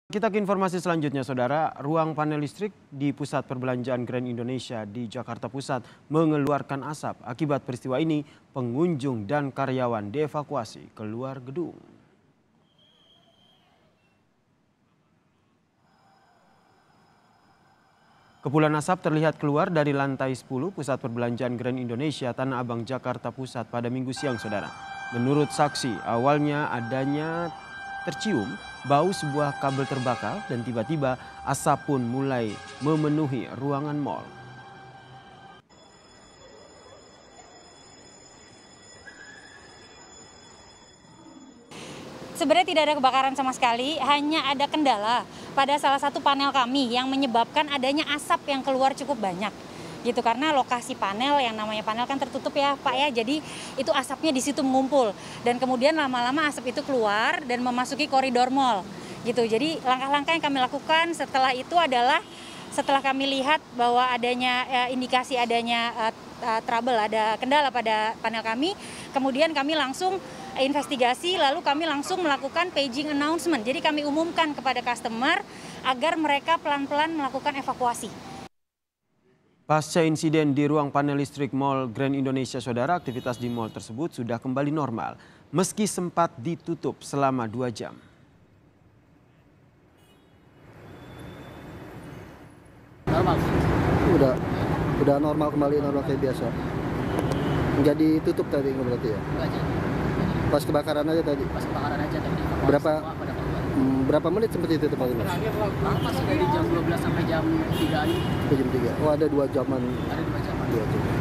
Kita ke informasi selanjutnya, Saudara. Ruang panel listrik di Pusat Perbelanjaan Grand Indonesia di Jakarta Pusat mengeluarkan asap. Akibat peristiwa ini, pengunjung dan karyawan dievakuasi keluar gedung. Kepulan asap terlihat keluar dari lantai 10 Pusat Perbelanjaan Grand Indonesia Tanah Abang, Jakarta Pusat pada Minggu siang, Saudara. Menurut saksi, awalnya tercium bau sebuah kabel terbakar dan tiba-tiba asap pun mulai memenuhi ruangan mal. Sebenarnya tidak ada kebakaran sama sekali, hanya ada kendala pada salah satu panel kami yang menyebabkan adanya asap yang keluar cukup banyak. Gitu, karena lokasi panel, yang namanya panel kan tertutup ya Pak ya, jadi itu asapnya di situ mengumpul dan kemudian lama-lama asap itu keluar dan memasuki koridor mal gitu. Jadi langkah-langkah yang kami lakukan setelah itu adalah setelah kami lihat bahwa adanya indikasi adanya trouble, ada kendala pada panel kami, kemudian kami langsung investigasi, lalu kami langsung melakukan paging announcement. Jadi kami umumkan kepada customer agar mereka pelan-pelan melakukan evakuasi. Pasca insiden di ruang panel listrik Mall Grand Indonesia, Saudara, aktivitas di mal tersebut sudah kembali normal meski sempat ditutup selama 2 jam. Normal. Udah normal, kembali normal kayak biasa. Nggak ditutup tadi berarti ya? Enggak, Pas kebakaran aja tadi? pas kebakaran aja tadi. Berapa menit seperti itu Pak? Lama sih, dari jam 12 sampai jam 3-an. Jam 3. Oh, ada 2 jaman. Ada 2 jam. 2 jam.